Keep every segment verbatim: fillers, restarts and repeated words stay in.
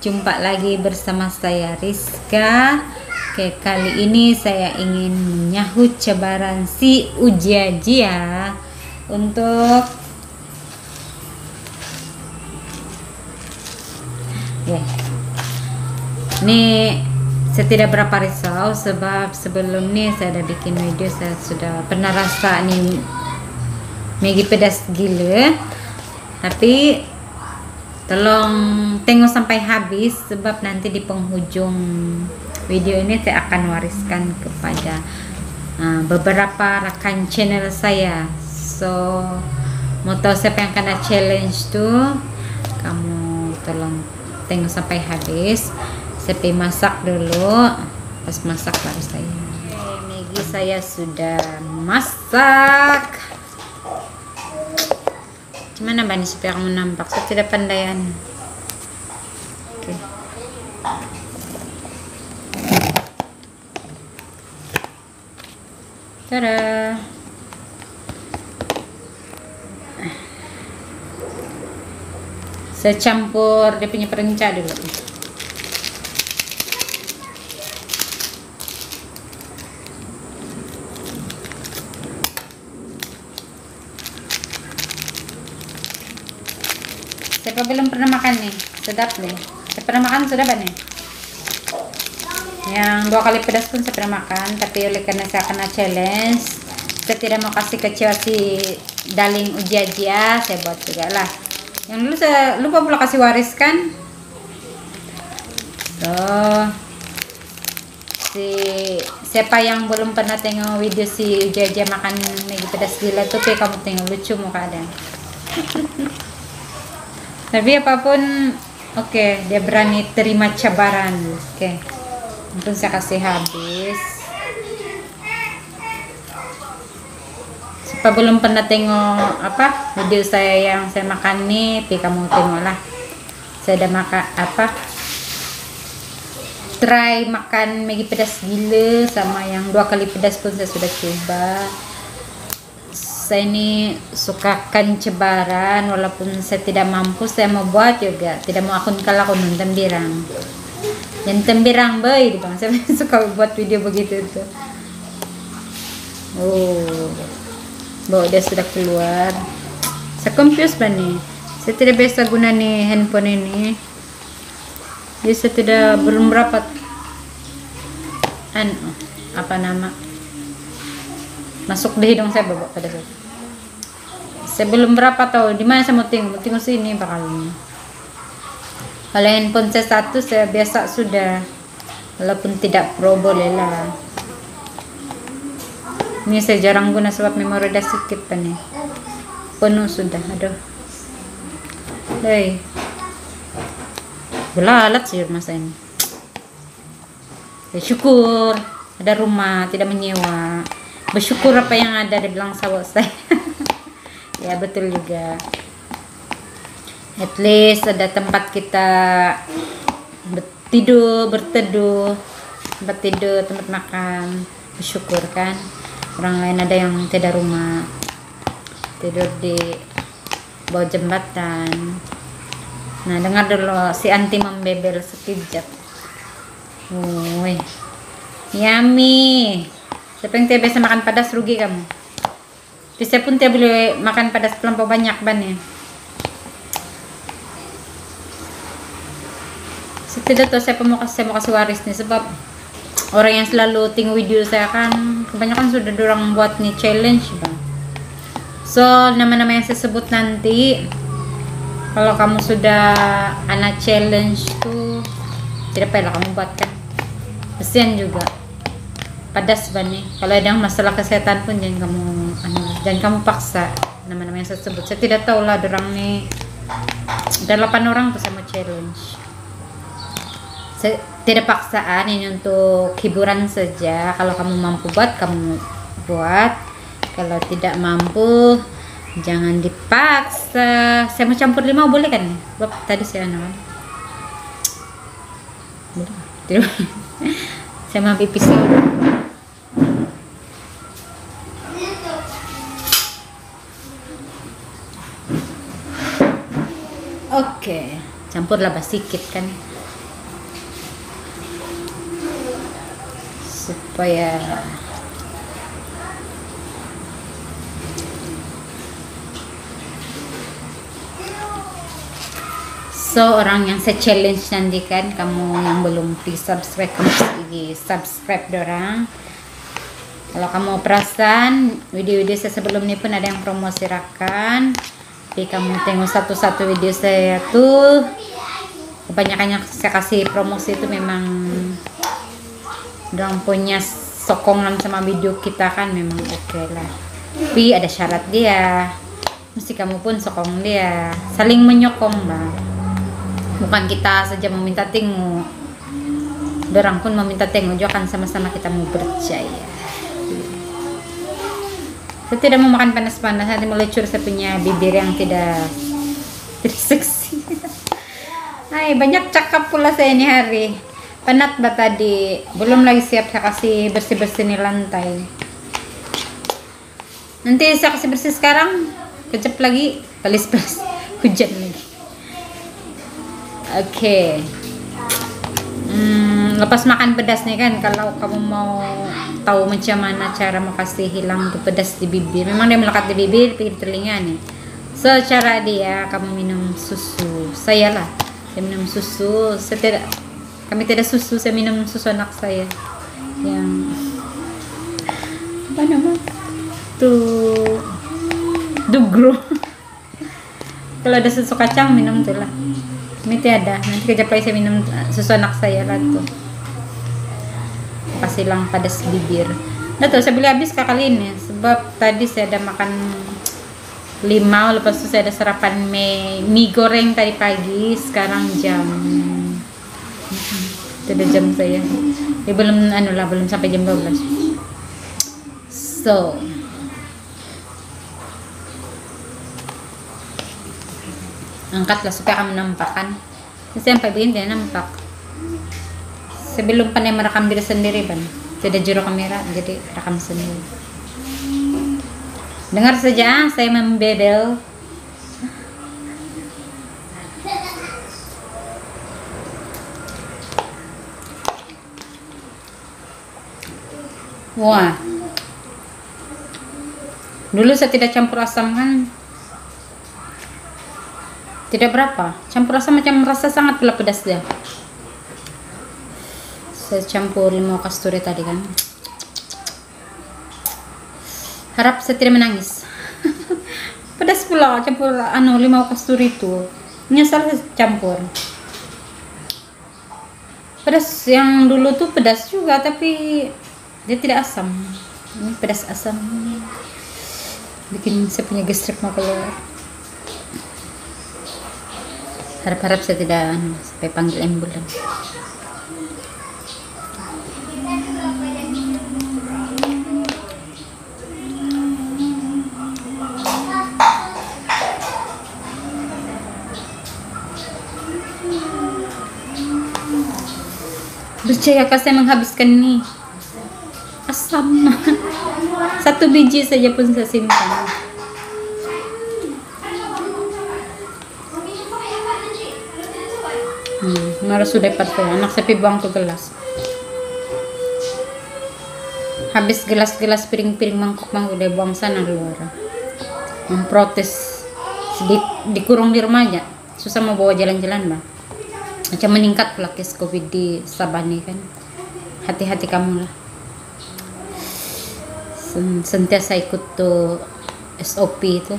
jumpa lagi bersama saya Rizka. Oke, kali ini saya ingin menyahut cabaran si Ujia-jia untuk ya. Ini saya tidak berapa risau sebab sebelum ini saya ada bikin video, saya sudah pernah rasa nih Maggi pedas gila, tapi tolong tengok sampai habis sebab nanti di penghujung video ini saya akan wariskan kepada uh, beberapa rekan channel saya. So mau tahu siapa yang kena challenge tuh, kamu tolong tengok sampai habis. Saya pergi masak dulu, pas masak baru saya. Oke, Maggi saya sudah masak. Gimana Bani supaya kamu nampak? Saya tidak pandaian. Oke. Tada. Saya campur dia punya perenca dulu. Siapa belum pernah makan nih? Sedap nih. Saya pernah makan sudah Bani? Yang dua kali pedas pun saya pernah makan, tapi oleh karena saya kena challenge, saya tidak mau kasih kecewa si darling Ujia-jia, saya buat juga lah. Yang dulu saya lupa pula kasih wariskan. So, si siapa yang belum pernah tengok video si Ujia-jia makan Maggi pedas gila tuh, kamu tengok, lucu muka ada. Tapi apapun, oke, okay, dia berani terima cabaran. Oke, okay. Mungkin saya kasih habis. Siapa belum pernah tengok apa video saya yang saya makan nih, tapi kamu tengoklah. Saya udah makan apa? Try makan Maggi pedas gila sama yang dua kali pedas pun saya sudah coba. Saya ini sukakan cabaran, walaupun saya tidak mampu saya mau buat juga, tidak mau akun kalah akun tembirang dan tembirang boy bang, saya suka buat video begitu tuh. Oh, bahwa dia sudah keluar, saya confused Bani, saya tidak biasa guna nih handphone ini, jadi saya tidak belum berapa an apa nama masuk di hidung saya bapak pada saat saya belum berapa tahu di mana saya mau tengok, mau tengok sini bakalnya. Kalau handphone saya satu saya biasa sudah, walaupun tidak pro boleh lah. Ini saya jarang guna sebab memori dah sedikit nih, penuh sudah. Aduh, hei, belalat sih masa ini. Ya, syukur ada rumah tidak menyewa. Bersyukur apa yang ada, dibilang sawah saya. Ya betul juga, at least ada tempat kita tidur, berteduh, tempat tidur, tempat makan. Bersyukur kan, orang lain ada yang tidak rumah, tidur di bawah jembatan. Nah dengar dulu si anti membebel sekejap. Woi, yummy. Siapa yang tidak biasa makan pedas rugi kamu. Tapi saya pun tidak boleh makan pedas terlampau banyak Bani. Saya tidak tahu siapa mau kasih, saya mau kasih waris nih, sebab orang yang selalu tengok video saya kan kebanyakan sudah dorang buat nih challenge bang. So nama-nama yang saya sebut nanti, kalau kamu sudah anak challenge tuh tidak payah kamu buat kan, kesian juga. Pedas Bani, kalau ada masalah kesehatan pun jangan kamu anu, jangan kamu paksa nama-nama yang saya sebut. Saya tidak tahu lah dorang nih ada delapan orang tuh sama challenge. Saya tidak paksaan, ini untuk hiburan saja. Kalau kamu mampu buat kamu buat, kalau tidak mampu jangan dipaksa. Saya mau campur limau boleh kan? Sebab tadi saya anu boleh. Saya mau pipis dulu. Oke, campurlah sedikit kan. supaya so orang yang saya challenge nanti kan, kamu yang belum di subscribe, kamu di subscribe dorang. Kalau kamu perasan video-video saya sebelum ini pun ada yang promosi rakan, jadi kamu tengok satu-satu video saya tuh, kebanyakan yang saya kasih promosi itu memang dorang punya sokongan sama video kita kan, memang oke okay lah. Tapi ada syarat dia, mesti kamu pun sokong dia, saling menyokong lah. Bukan kita saja meminta tengok, dorang pun meminta tengok juga kan, sama-sama kita mau percaya. Saya tidak mau makan panas-panas, nanti melecur saya punya bibir yang tidak tidak seksi. Hai, banyak cakap pula saya ini hari. Penat bah tadi, belum lagi siap saya kasih bersih-bersih nih lantai. Nanti saya kasih bersih sekarang, kejap lagi pelis-pelis hujan lagi. Oke, okay. hmm, lepas makan pedas nih kan, kalau kamu mau tahu macam mana cara mau kasih hilang tuh pedas di bibir, memang dia melekat di bibir, di telinga nih. So cara dia, kamu minum susu. Saya lah, saya minum susu. Saya tidak, kami tidak susu, saya minum susu anak saya yang apa namanya tuh Dugro. Kalau ada susu kacang minum tuh lah. Ini tiada, nanti kejap lagi saya minum susu anak saya lah tuh, kasih hilang padas bibir. Nah tuh saya beli habis kali ini, sebab tadi saya ada makan lima, lepas itu saya ada sarapan mie, mie goreng tadi pagi. Sekarang jam itu udah jam saya ya, belum anu lah, belum sampai jam dua belas. So angkatlah supaya kamu nampak kan. Saya sampai begini dia nampak. Saya belum pandai merekam diri sendiri ban, tidak juru kamera, jadi rekam sendiri. Dengar saja saya membebel. Wah, dulu saya tidak campur asam kan, tidak berapa, campur asam macam rasa sangat pula pedas dia. Saya campur limau kasturi tadi kan, harap saya tidak menangis. Pedas pula campur anu limau kasturi itu, nyesal saya campur. Pedas yang dulu tuh pedas juga, tapi dia tidak asam. Ini pedas asam, bikin saya punya gastrik mau keluar. Harap-harap saya tidak sampai panggil ambulan. Percayakah saya menghabiskan ini asam? Satu biji saja pun saya simpan. Hmm, marah sudah partai anak saya buang ke gelas. Habis gelas-gelas, piring-piring, mangkuk-mangkuk udah buang sana luar. Memprotes di, dikurung di rumah aja, susah mau bawa jalan-jalan bang. Macam meningkat pula kes covid di Sabah nih kan. Hati-hati kamu lah. Sentiasa ikut tuh S O P itu.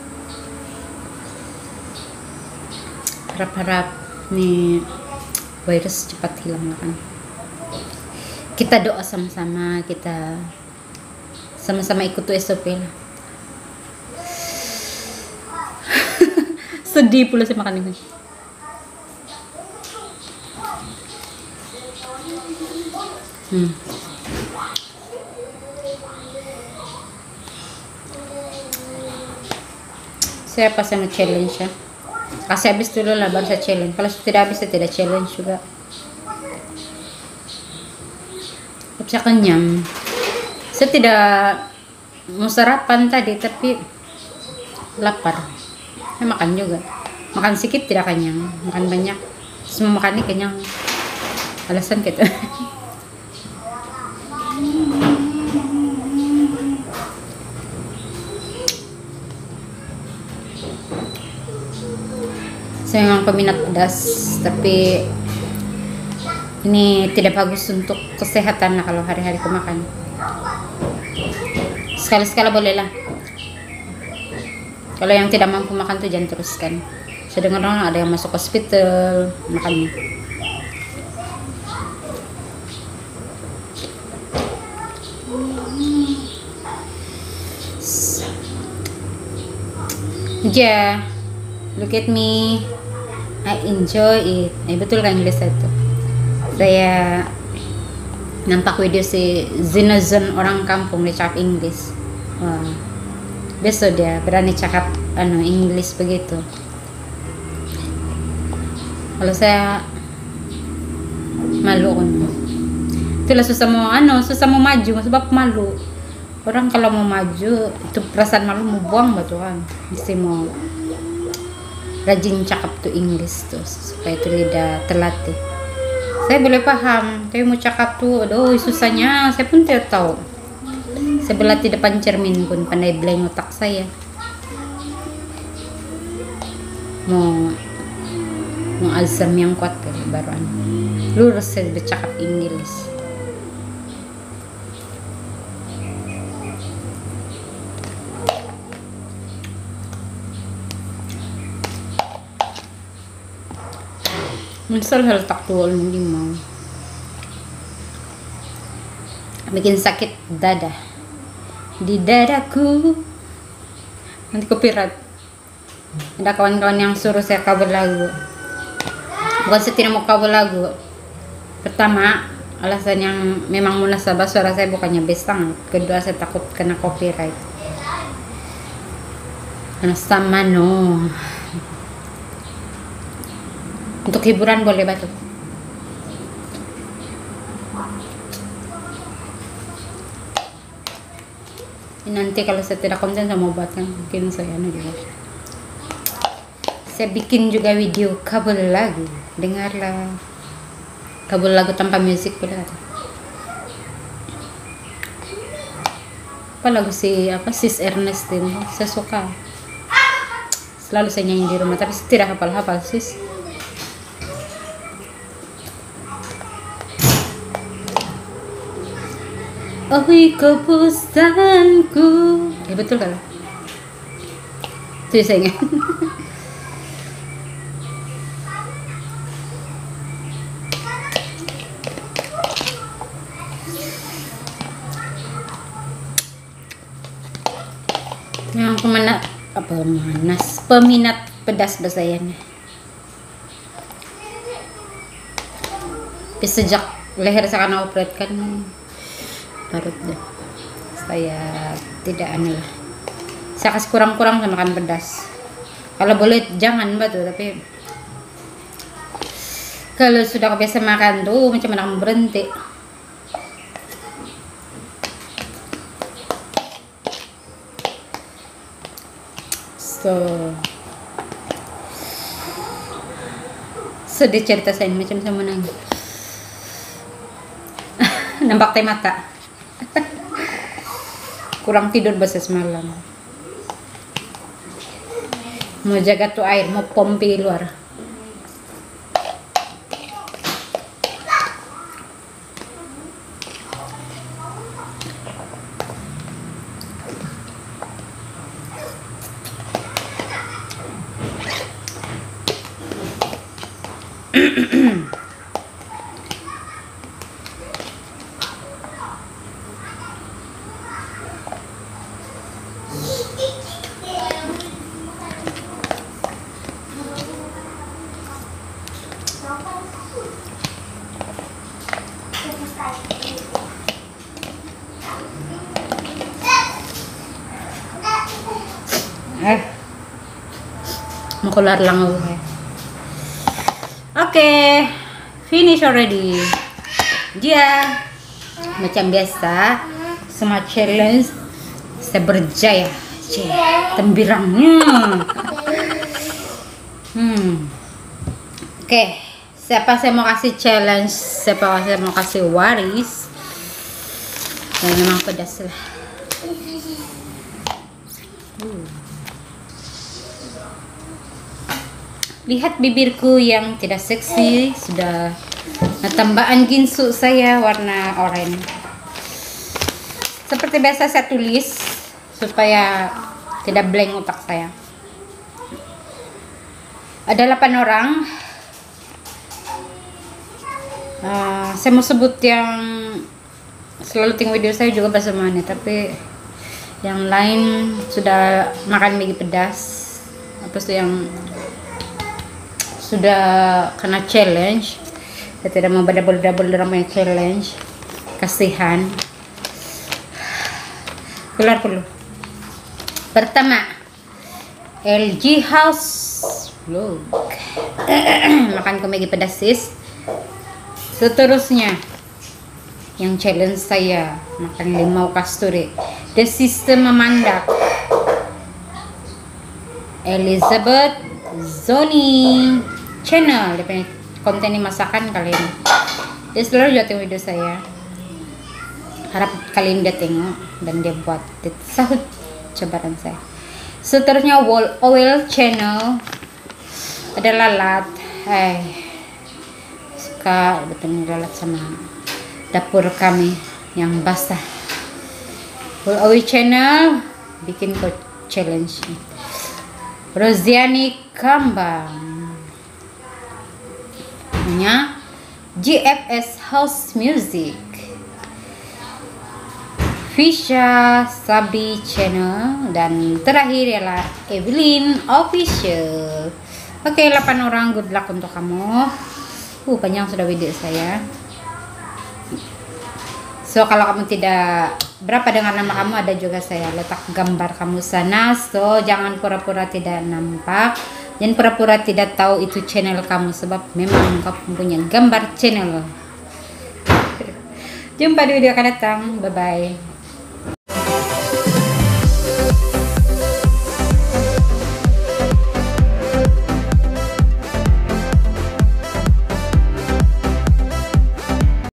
Harap-harap nih virus cepat hilang kan. Kita doa sama-sama, kita sama-sama ikut tuh S O P lah. Sedih pula saya makan ini. Hmm. Saya pas yang challenge ya. Kasih habis dulu lah baru saya challenge. Kalau tidak habis saya tidak challenge juga. Saya kenyang. Saya tidak mau sarapan tadi tapi lapar. Saya makan juga. Makan sedikit tidak kenyang, makan banyak. Semua makannya kenyang. Alasan gitu. Saya memang peminat pedas, tapi ini tidak bagus untuk kesehatan lah kalau hari-hari aku makan. Sekali-sekala boleh lah. Kalau yang tidak mampu makan tuh jangan teruskan. Saya dengar orang ada yang masuk hospital makannya. Yeah, look at me. I enjoy it. Eh, betul kan Inggris itu? Saya nampak video si Zinazon orang kampung dia cakap Inggris. Wah, besok dia berani cakap anu Inggris begitu. Kalau saya malu kan. Itulah susah mau anu, susah mau maju sebab malu. Orang kalau mau maju itu perasaan malu mau buang batu kan. Mesti mau rajin cakap tuh Inggris tuh supaya itu lidah terlatih. Saya boleh paham, tapi mau cakap tuh aduh susahnya saya pun tidak tahu. Saya berlatih depan cermin pun pandai blank otak saya. Mau mau azam yang kuat kali baru anu. Lurus saya bercakap Inggris. Misal hal tak tuol hindi mau bikin sakit dada di dadaku. Nanti copyright. Ada kawan-kawan yang suruh saya cover lagu. Bukan saya tidak mau cover lagu. Pertama, alasan yang memang munasabah suara saya bukannya besang. Kedua, saya takut kena copyright. Karena sama no. Untuk hiburan boleh batu. Nanti kalau saya tidak konten saya mau buatkan mungkin saya anu juga. Saya bikin juga video kabel lagu. Dengarlah. Kabel lagu tanpa musik boleh kata. Apa lagu si apa Sis Ernestine saya suka. Selalu saya nyanyi di rumah tapi tidak hafal-hafal sis. Oi kebosanku. Ya betul kan? Itu saya ingat. Yang peminat apa manas peminat pedas bahasanya. Tapi sejak leher saya kena operate kan parut deh. Saya tidak aneh lah. Saya kasih kurang-kurang sama makan pedas. Kalau boleh jangan batu, tapi kalau sudah kebiasa makan tuh macam mana mau berhenti. So sedih cerita saya macam saya menangis. Nampak teh mata. Kurang tidur bahasa semalam. Mau jaga tuh air, mau pompi luar. Eh, mau keluar lang ako eh. Okay, finish already. Dia macam biasa, semua challenge saya berjaya. Cih, tembirangnya. Hmm. Oke, okay. Siapa saya mau kasih challenge? Siapa saya mau kasih waris? Ya memang pedas lah. Uh. lihat bibirku yang tidak seksi, sudah tambahan ginsu saya warna oranye. Seperti biasa saya tulis supaya tidak blank otak saya. Ada delapan orang. Uh, saya mau sebut yang selalu tengok video saya juga bahasa mana, tapi yang lain sudah makan mie pedas, apa tuh yang sudah kena challenge. Saya tidak mau double-double dalam challenge, kasihan. Keluar dulu. Pertama, L G House Vlog. Makan mie pedas sis. Seterusnya yang challenge saya makan limau kasturi, The System Memandak, Elizabeth Zoni channel, dia punya konten masakan kali ini. Dia selalu jatuh video saya, harap kalian dia tengok dan dia buat dia sahut cabaran saya. Seterusnya Wall Oil channel, ada lalat, eh suka betul lalat sama dapur kami yang basah. Wall Oil channel bikin kok challenge. Rosiani Kambang punya G F S House Music. Fisha Sabri channel, dan terakhir ialah Evelyn Official. Oke, delapan orang, good luck untuk kamu. Uh, panjang sudah video saya. So, kalau kamu tidak berapa dengan nama kamu, ada juga saya letak gambar kamu sana. So, jangan pura-pura tidak nampak. Jangan pura-pura tidak tahu itu channel kamu, sebab memang kamu punya gambar channel. Jumpa di video akan datang. Bye-bye.